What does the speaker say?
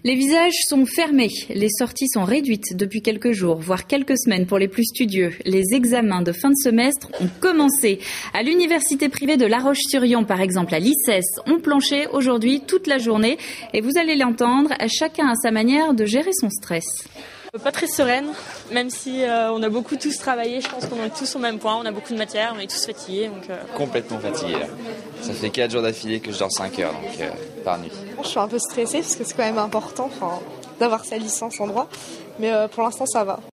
Les visages sont fermés, les sorties sont réduites depuis quelques jours, voire quelques semaines pour les plus studieux. Les examens de fin de semestre ont commencé. À l'université privée de La Roche-sur-Yon, par exemple, à l'ICES, ont planché aujourd'hui toute la journée. Et vous allez l'entendre, chacun a sa manière de gérer son stress. Pas très sereine, même si on a beaucoup tous travaillé, je pense qu'on est tous au même point, on a beaucoup de matière, on est tous fatigués. Complètement fatigué là. Ça fait 4 jours d'affilée que je dors 5 heures par nuit. Je suis un peu stressée parce que c'est quand même important d'avoir sa licence en droit, mais pour l'instant ça va.